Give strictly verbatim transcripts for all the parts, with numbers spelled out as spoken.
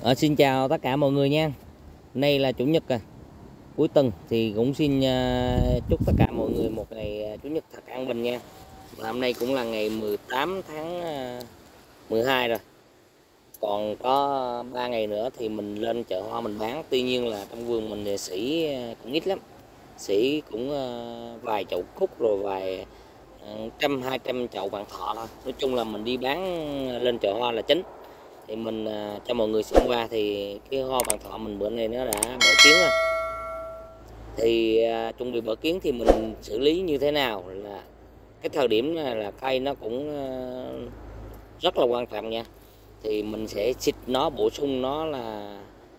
Ờ, xin chào tất cả mọi người nha. Nay là chủ nhật à, cuối tuần thì cũng xin uh, chúc tất cả mọi người một ngày uh, chủ nhật thật an bình nha. Và hôm nay cũng là ngày mười tám tháng uh, mười hai rồi. Còn có ba ngày nữa thì mình lên chợ hoa mình bán. Tuy nhiên là trong vườn mình thì sỉ uh, cũng ít lắm. Sỉ cũng uh, vài chậu cúc rồi vài uh, trăm hai trăm chậu vạn thọ thôi. Nói chung là mình đi bán lên chợ hoa là chính. Thì mình à, cho mọi người xem qua thì cái hoa vàng thọ mình bữa nay nó đã bở kiến rồi. Thì à, chuẩn bị bở kiến thì mình xử lý như thế nào, là cái thời điểm này là cây nó cũng à, rất là quan trọng nha. Thì mình sẽ xịt nó, bổ sung nó là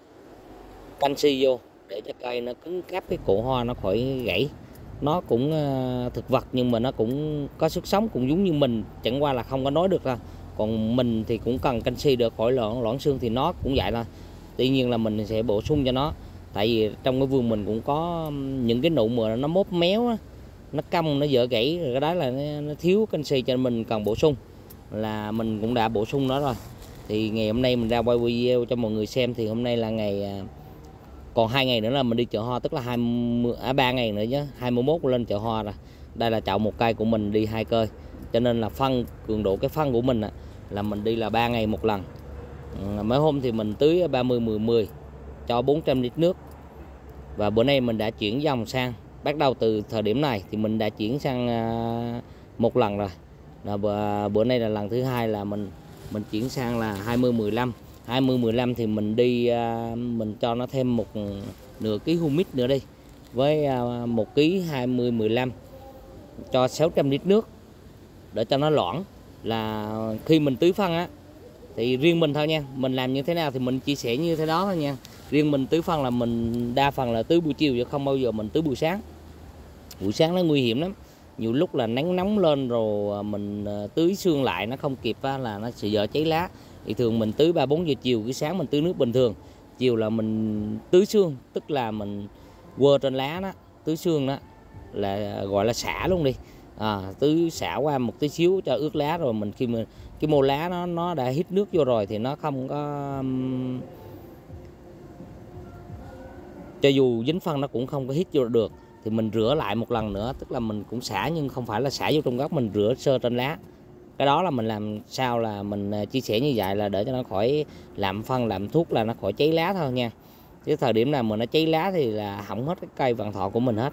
canxi vô để cho cây nó cứng cáp cái cổ hoa, nó khỏi gãy. Nó cũng à, thực vật nhưng mà nó cũng có sức sống, cũng giống như mình, chẳng qua là không có nói được thôi. Còn mình thì cũng cần canxi để khỏi loãng loãng xương, thì nó cũng vậy thôi. Tuy nhiên là mình sẽ bổ sung cho nó, tại vì trong cái vườn mình cũng có những cái nụ mà nó mốt méo á, nó cong, nó dở gãy rồi, cái đó là nó, nó thiếu canxi cho nên mình cần bổ sung, là mình cũng đã bổ sung nó rồi. Thì ngày hôm nay mình ra quay video cho mọi người xem. Thì hôm nay là ngày còn hai ngày nữa là mình đi chợ hoa, tức là hai mươi à, ba ngày nữa chứ, hai mươi mốt lên chợ hoa rồi. Đây là chậu một cây của mình đi hai cơi, cho nên là phân cường độ cái phân của mình á, là mình đi là ba ngày một lần. Ừ, mấy hôm thì mình tưới ba mươi mười mười cho bốn trăm lít nước. Và bữa nay mình đã chuyển dòng sang, bắt đầu từ thời điểm này thì mình đã chuyển sang uh, một lần rồi. Là bữa, bữa nay là lần thứ hai là mình mình chuyển sang là hai mươi mười lăm. hai mươi mười lăm thì mình đi uh, mình cho nó thêm một nửa ký humic nữa đi, với uh, một ký hai mươi mười lăm cho sáu trăm lít nước để cho nó loãng. Là khi mình tưới phân á, thì riêng mình thôi nha, mình làm như thế nào thì mình chia sẻ như thế đó thôi nha. Riêng mình tưới phân là mình đa phần là tưới buổi chiều, chứ không bao giờ mình tưới buổi sáng. Buổi sáng nó nguy hiểm lắm, nhiều lúc là nắng nóng lên rồi mình tưới xương lại nó không kịp á, là nó sẽ dở cháy lá. Thì thường mình tưới ba bốn giờ chiều, cái sáng mình tưới nước bình thường, chiều là mình tưới xương, tức là mình quơ trên lá đó, tưới xương đó, là gọi là xả luôn đi. À, tưới xả qua một tí xíu cho ướt lá, rồi mình khi mà cái mô lá nó nó đã hít nước vô rồi thì nó không có um, cho dù dính phân nó cũng không có hít vô được. Thì mình rửa lại một lần nữa, tức là mình cũng xả nhưng không phải là xả vô trong gốc, mình rửa sơ trên lá. Cái đó là mình làm sao là mình chia sẻ như vậy là để cho nó khỏi làm phân làm thuốc, là nó khỏi cháy lá thôi nha. Chứ thời điểm nào mà nó cháy lá thì là hỏng hết cái cây vạn thọ của mình hết.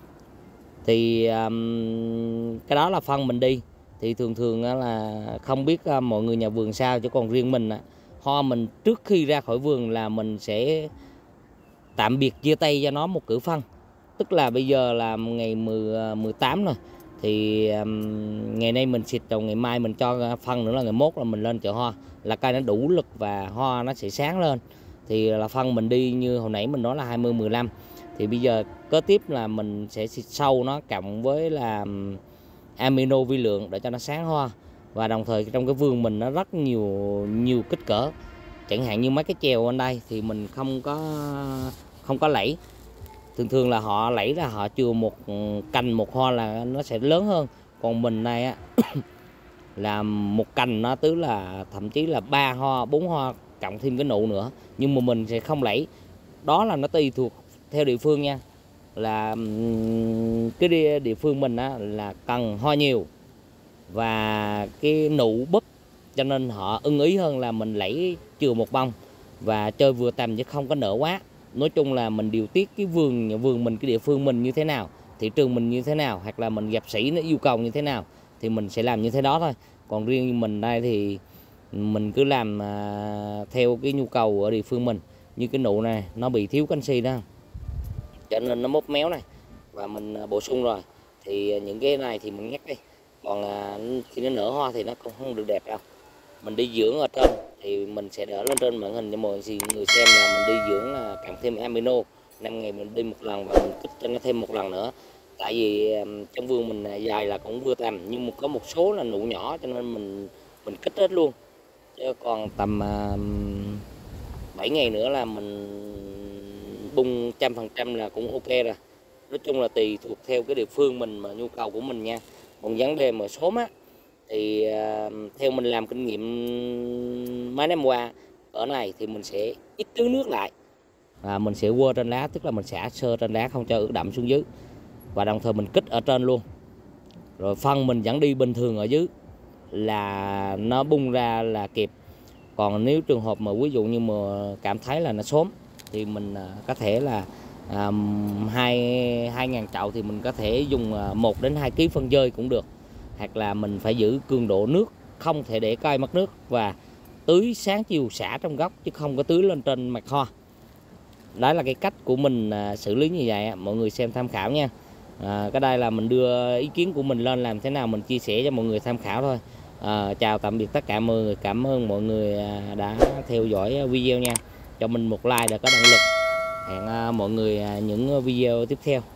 Thì um, cái đó là phân mình đi. Thì thường thường là không biết uh, mọi người nhà vườn sao, chứ còn riêng mình uh, hoa mình trước khi ra khỏi vườn là mình sẽ tạm biệt chia tay cho nó một cử phân. Tức là bây giờ là ngày mười, mười tám rồi, thì um, ngày nay mình xịt rồi, ngày mai mình cho phân nữa là ngày mốt là mình lên chợ hoa, là cây nó đủ lực và hoa nó sẽ sáng lên. Thì là phân mình đi như hồi nãy mình nói là hai mươi mười lăm. Thì bây giờ kế tiếp là mình sẽ xịt sâu nó cộng với là amino vi lượng để cho nó sáng hoa. Và đồng thời trong cái vườn mình nó rất nhiều nhiều kích cỡ, chẳng hạn như mấy cái chèo ở đây thì mình không có không có lẫy. Thường thường là họ lẫy là họ chừa một cành một hoa là nó sẽ lớn hơn. Còn mình này á là một cành nó tứ là thậm chí là ba hoa bốn hoa cộng thêm cái nụ nữa, nhưng mà mình sẽ không lẫy. Đó là nó tùy thuộc theo địa phương nha. Là cái địa, địa phương mình á là cần hoa nhiều và cái nụ búp, cho nên họ ưng ý hơn là mình lẫy chừa một bông và chơi vừa tầm chứ không có nở quá. Nói chung là mình điều tiết cái vườn vườn mình, cái địa phương mình như thế nào, thị trường mình như thế nào, hoặc là mình gặp sĩ nó yêu cầu như thế nào thì mình sẽ làm như thế đó thôi. Còn riêng mình đây thì mình cứ làm à, theo cái nhu cầu ở địa phương mình. Như cái nụ này nó bị thiếu canxi đó, cho nên nó mốt méo này, và mình bổ sung rồi. Thì những cái này thì mình ngắt đi, còn à, khi nó nở hoa thì nó cũng không được đẹp đâu. Mình đi dưỡng ở trên thì mình sẽ đỡ lên trên màn hình cho mọi người xem là mình đi dưỡng là cộng thêm amino. Năm ngày mình đi một lần và mình kích cho nó thêm một lần nữa. Tại vì trong vườn mình dài là cũng vừa tầm, nhưng mà có một số là nụ nhỏ cho nên mình mình kích hết luôn. Chứ còn tầm bảy ngày nữa là mình bung trăm phần trăm là cũng ok rồi. Nói chung là tùy thuộc theo cái địa phương mình mà nhu cầu của mình nha. Còn vấn đề mà sớm á thì uh, theo mình làm kinh nghiệm mấy năm qua ở này thì mình sẽ ít tưới nước lại, và mình sẽ quơ trên lá, tức là mình xả sơ trên lá không cho ướt đậm xuống dưới, và đồng thời mình kích ở trên luôn, rồi phân mình vẫn đi bình thường ở dưới là nó bung ra là kịp. Còn nếu trường hợp mà ví dụ như mà cảm thấy là nó xốm thì mình có thể là à, hai hai ngàn chậu thì mình có thể dùng một đến hai ký phân dơi cũng được, hoặc là mình phải giữ cường độ nước, không thể để cây mất nước, và tưới sáng chiều xả trong gốc chứ không có tưới lên trên mặt hoa. Đó là cái cách của mình à, xử lý như vậy, mọi người xem tham khảo nha. À, cái đây là mình đưa ý kiến của mình lên, làm thế nào mình chia sẻ cho mọi người tham khảo thôi. À, chào tạm biệt tất cả mọi người, cảm ơn mọi người đã theo dõi video nha, cho mình một like để có động lực. Hẹn mọi người những video tiếp theo.